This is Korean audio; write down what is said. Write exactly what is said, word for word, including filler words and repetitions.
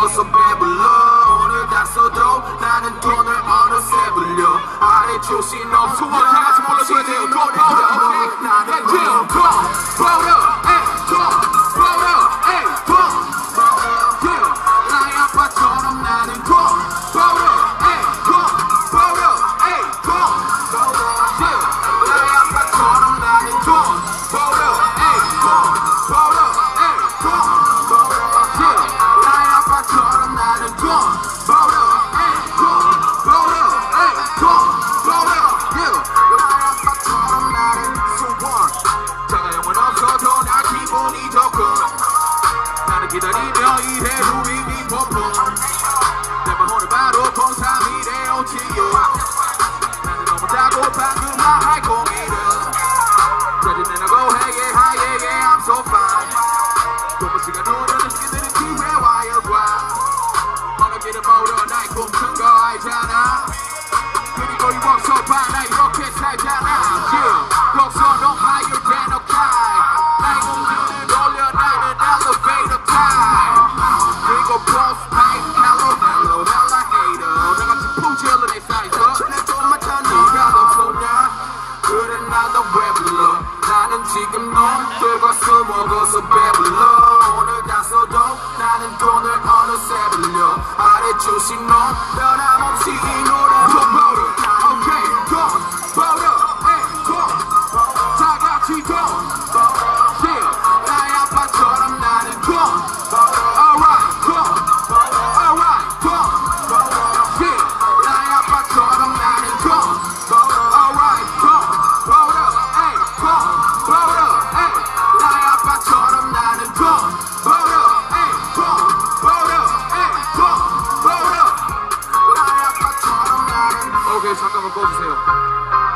먹어서 배불러. 오늘 다 써도 나는 돈을 어느새 불려. 아래 출신 없어 다 같이 불러줘야 돼요. Go powder 나는 real go powder ay go powder ay go yeah 나의 아빠처럼 나는 go powder ay go powder ay go yeah 나의 아빠처럼 나는 go powder ay go powder ay go yeah 나의 아빠처럼 나는 go powder ay go powder ay go powder yeah 나의 아빠처럼 나는 소원 자가 영원 없어도 나 기분이 좋고 나는 기다리며 이대로 이미 봄봄 내 오늘 바로 봄삼이 되었지요 나는 너무 다급한 그만 할 공이를 짜증내라고 해 yeah yeah yeah I'm so fine 좁은 시간 오려는 시들은 기회와 여과 어느 길을 모여 나의 꿈 큰 거 알잖아 그리고 이 workshop 나 이렇게 살잖아 yeah go so no higher than a climb 나의 공주를 돌려 나는 elevator time 그리고 boss night hello hello hello hater 나같이 풍질러 내 사이즈 내 돈만 다 네가 더 쏘냐 그래 나도 왜 불러 나는 지금 놈들과 술 먹어서 배불러 오늘 다 써도 나는 돈을 어느새 불려 아래 주신 놈 변함없이 이 노래 Go powder okay go powder hey go 다 같이 go yeah 나의 아빠처럼 나는 go alright go alright go yeah 나의 아빠처럼 나는 go alright go powder hey go powder hey 나의 아빠처럼 나는 go powder hey go powder hey go powder 나의 아빠처럼 나는 오케이 잠깐만 꺼주세요